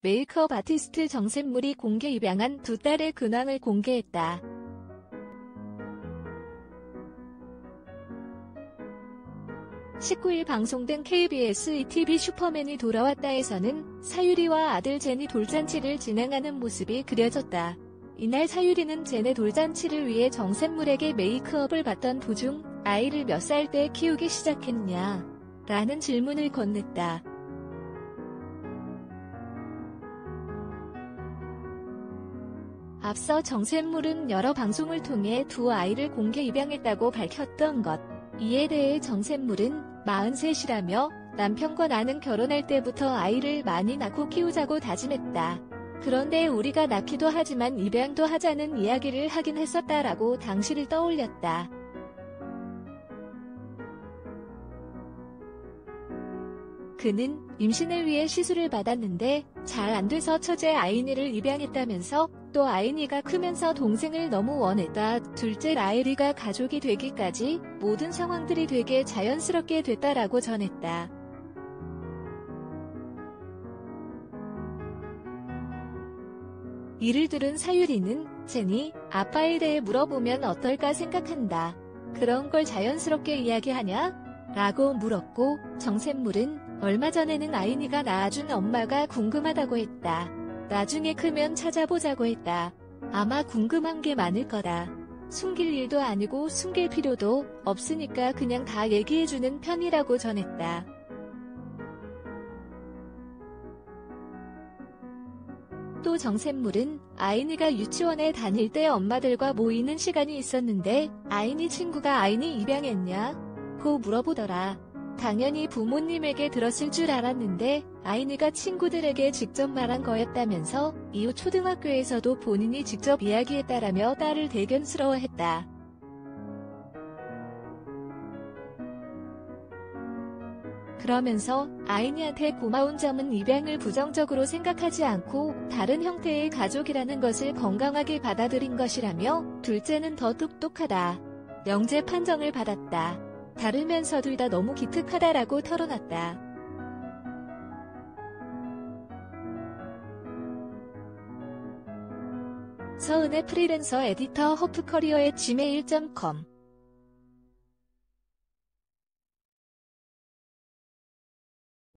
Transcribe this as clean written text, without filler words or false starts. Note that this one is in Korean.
메이크업 아티스트 정샘물이 공개 입양한 두 딸의 근황을 공개했다. (19일) 방송된 KBS ETV 슈퍼맨이 돌아왔다에서는 사유리와 아들 제니 돌잔치를 진행하는 모습이 그려졌다. 이날 사유리는 제네 돌잔치를 위해 정샘물에게 메이크업을 받던 도중 아이를 몇 살 때 키우기 시작했냐? 라는 질문을 건넸다. 앞서 정샘물은 여러 방송을 통해 두 아이를 공개 입양했다고 밝혔던 것. 이에 대해 정샘물은 43이라며 남편과 나는 결혼할 때부터 아이를 많이 낳고 키우자고 다짐했다. 그런데 우리가 낳기도 하지만 입양도 하자는 이야기를 하긴 했었다라고 당시를 떠올렸다. 그는 임신을 위해 시술을 받았는데 잘 안 돼서 첫째 아이니를 입양했다면서 또 아이니가 크면서 동생을 너무 원했다. 둘째 라엘이가 가족이 되기까지 모든 상황들이 되게 자연스럽게 됐다라고 전했다. 이를 들은 사유리는 제니, 아빠에 대해 물어보면 어떨까 생각한다. 그런 걸 자연스럽게 이야기하냐? 라고 물었고 정샘물은 얼마 전에는 아이니가 낳아준 엄마가 궁금하다고 했다. 나중에 크면 찾아보자고 했다. 아마 궁금한 게 많을 거다. 숨길 일도 아니고 숨길 필요도 없으니까 그냥 다 얘기해주는 편이라고 전했다. 또 정샘물은 아이니가 유치원에 다닐 때 엄마들과 모이는 시간이 있었는데 아이니 친구가 아이니 입양했냐? 고 물어보더라. 당연히 부모님에게 들었을 줄 알았는데 아이니가 친구들에게 직접 말한 거였다면서 이후 초등학교에서도 본인이 직접 이야기했다라며 딸을 대견스러워했다. 그러면서 아이니한테 고마운 점은 입양을 부정적으로 생각하지 않고 다른 형태의 가족이라는 것을 건강하게 받아들인 것이라며 둘째는 더 똑똑하다. 영재 판정을 받았다. 다르면서 둘 다 너무 기특하다라고 털어놨다. 서은의 프리랜서 에디터 허프커리어의 gmail.com